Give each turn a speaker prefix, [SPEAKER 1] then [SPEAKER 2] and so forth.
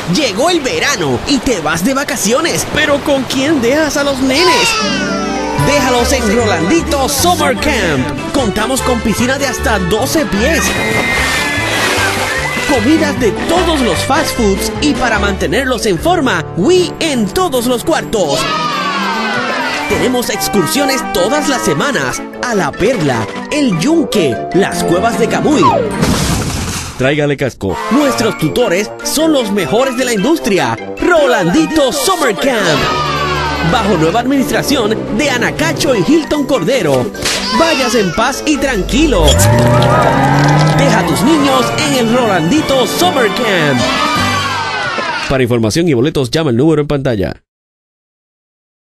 [SPEAKER 1] Llegó el verano y te vas de vacaciones, pero ¿con quién dejas a los nenes? Déjalos en Rolandito Summer Camp. Contamos con piscina de hasta 12 pies, comidas de todos los fast foods y para mantenerlos en forma, Wii en todos los cuartos. Tenemos excursiones todas las semanas a La Perla, El Yunque, las Cuevas de Camuy. Tráigale casco. Nuestros tutores son los mejores de la industria. Rolandito Summer Camp. Bajo nueva administración de Anacacho y Hilton Cordero. Vayas en paz y tranquilo. Deja a tus niños en el Rolandito Summer Camp. Para información y boletos llama el número en pantalla.